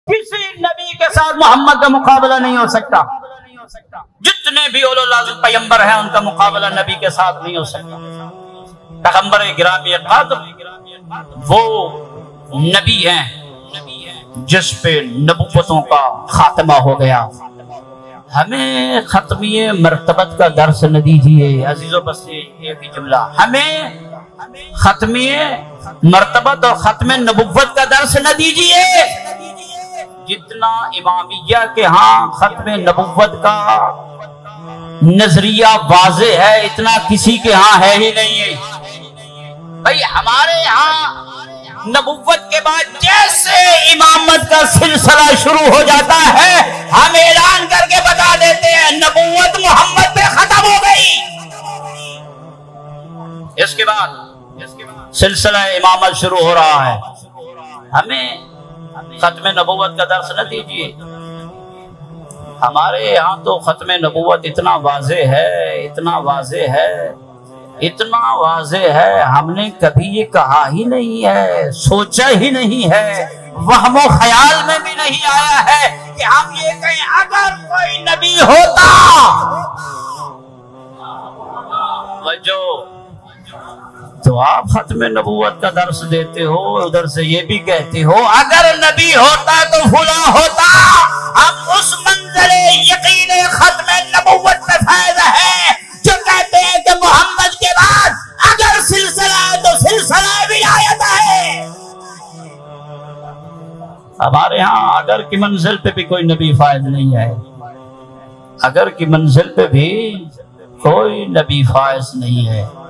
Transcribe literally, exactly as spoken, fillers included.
کسی نبی کے ساتھ محمد کا مقابلہ نہیں ہو سکتا. جتنے بھی اولو العزم پیغمبر ہیں ان کا مقابلہ نبی کے ساتھ نہیں ہو سکتا. پیغمبر گرامی قدر وہ نبی ہیں جس پہ نبوتوں کا خاتمہ ہو گیا. ہمیں ختمیہ مرتبت کا درس نہ دیجیے عزیزو. بس ایک ہی جملہ, ہمیں ختمیہ مرتبت اور ختم نبوت کا درس نہ دیجیے. جتنا امامیہ کے ہاں ختم نبوت کا نظریہ واضح ہے اتنا کسی کے ہاں ہے ہی نہیں ہے. بھئی ہمارے ہاں نبوت کے بعد جیسے امامت کا سلسلہ شروع ہو جاتا ہے ہم اعلان کر کے بتا دیتے ہیں نبوت محمد پہ ختم ہو گئی. اس کے بعد سلسلہ امامت شروع ہو رہا ہے. ہمیں ختم نبوت کا درس نہ دیجیے. ہمارے یہاں تو ختم نبوت اتنا واضح ہے اتنا واضح ہے اتنا واضح ہے ہم نے کبھی یہ کہا ہی نہیں ہے, سوچا ہی نہیں ہے, وہم و خیال میں بھی نہیں آیا ہے کہ ہم یہ کہیں اگر کوئی نبی ہوتا. وجہ تو آپ ختم نبوت کا درس دیتے ہو, ادھر سے یہ بھی کہتے ہو اگر نبی ہوتا تو فلاں ہوتا. ہم اس منظر یقین ختم نبوت میں فائز ہے جو کہتے ہیں کہ محمد کے بعد اگر سلسلہ ہے تو سلسلہ ولایت ہے. ہمارے ہاں اگر کی منزل پہ بھی کوئی نبی فائز نہیں ہے, اگر کی منزل پہ بھی کوئی نبی فائز نہیں ہے.